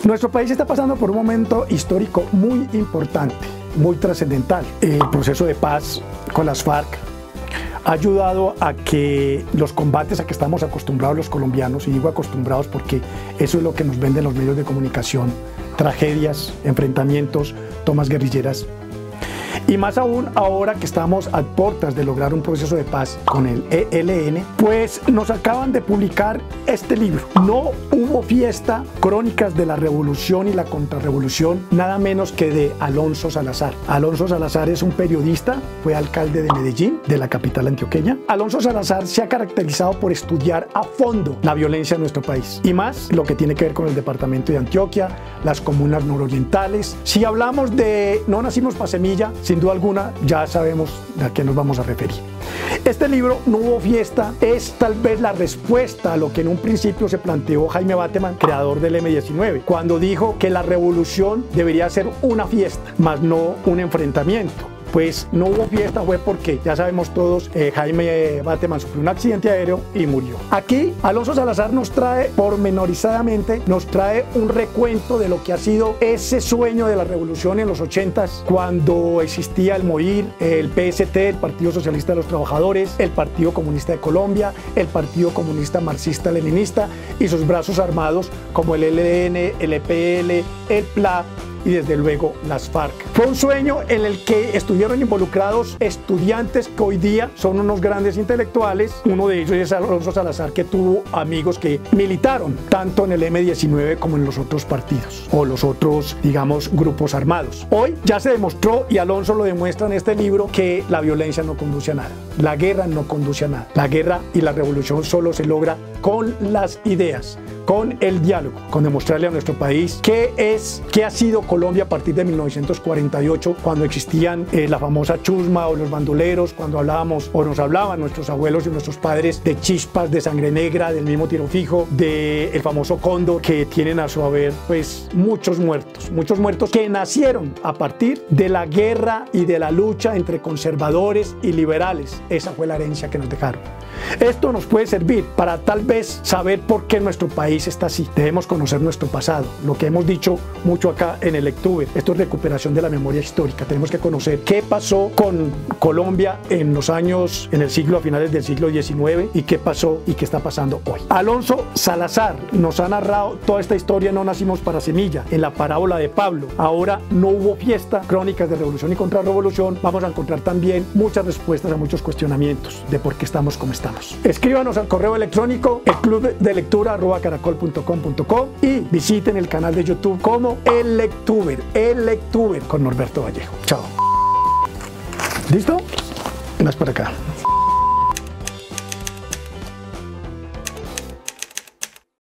Nuestro país está pasando por un momento histórico muy importante, muy trascendental. El proceso de paz con las FARC ha ayudado a que los combates a que estamos acostumbrados los colombianos, y digo acostumbrados porque eso es lo que nos venden los medios de comunicación, tragedias, enfrentamientos, tomas guerrilleras, y más aún ahora que estamos a puertas de lograr un proceso de paz con el ELN, pues nos acaban de publicar este libro. No hubo fiesta, crónicas de la revolución y la contrarrevolución, nada menos que de Alonso Salazar. Alonso Salazar es un periodista, fue alcalde de Medellín, de la capital antioqueña. Alonso Salazar se ha caracterizado por estudiar a fondo la violencia en nuestro país, y más lo que tiene que ver con el departamento de Antioquia, las comunas nororientales. Si hablamos de No nacimos pa' semilla, sin duda alguna ya sabemos a qué nos vamos a referir. Este libro, No hubo fiesta, es tal vez la respuesta a lo que en un principio se planteó Jaime Bateman, creador del M-19, cuando dijo que la revolución debería ser una fiesta, más no un enfrentamiento. Pues no hubo fiesta fue porque, ya sabemos todos, Jaime Bateman sufrió un accidente aéreo y murió. Aquí Alonso Salazar nos trae pormenorizadamente, nos trae un recuento de lo que ha sido ese sueño de la revolución en los 80s, cuando existía el MOIR, el PST, el Partido Socialista de los Trabajadores, el Partido Comunista de Colombia, el Partido Comunista Marxista-Leninista y sus brazos armados como el ELN, el EPL, el PLA, y desde luego las FARC. Fue un sueño en el que estuvieron involucrados estudiantes que hoy día son unos grandes intelectuales. Uno de ellos es Alonso Salazar, que tuvo amigos que militaron tanto en el M-19 como en los otros partidos o los otros, digamos, grupos armados. Hoy ya se demostró, y Alonso lo demuestra en este libro, que la violencia no conduce a nada. La guerra no conduce a nada. La guerra y la revolución solo se logra con las ideas, con el diálogo, con demostrarle a nuestro país qué ha sido Colombia a partir de 1948, cuando existían la famosa chusma o los bandoleros, cuando hablábamos o nos hablaban nuestros abuelos y nuestros padres de chispas, de sangre negra, del mismo tiro fijo, del famoso cóndor, que tienen a su haber pues muchos muertos que nacieron a partir de la guerra y de la lucha entre conservadores y liberales. Esa fue la herencia que nos dejaron. Esto nos puede servir para tal vez saber por qué nuestro país está así. Debemos conocer nuestro pasado, lo que hemos dicho mucho acá en el Lectuber. Esto es recuperación de la memoria histórica. Tenemos que conocer qué pasó con Colombia en los años, en el siglo, a finales del siglo XIX, y qué pasó y qué está pasando hoy. Alonso Salazar nos ha narrado toda esta historia. No nacimos para semilla, en la parábola de Pablo. Ahora no hubo fiesta, crónicas de revolución y contrarrevolución. Vamos a encontrar también muchas respuestas a muchos cuestionamientos de por qué estamos como estamos. Escríbanos al correo electrónico elclubdelectura@caracol.com.co y visiten el canal de YouTube como El Lectuber con Norberto Vallejo. Chao. ¿Listo? Más por acá.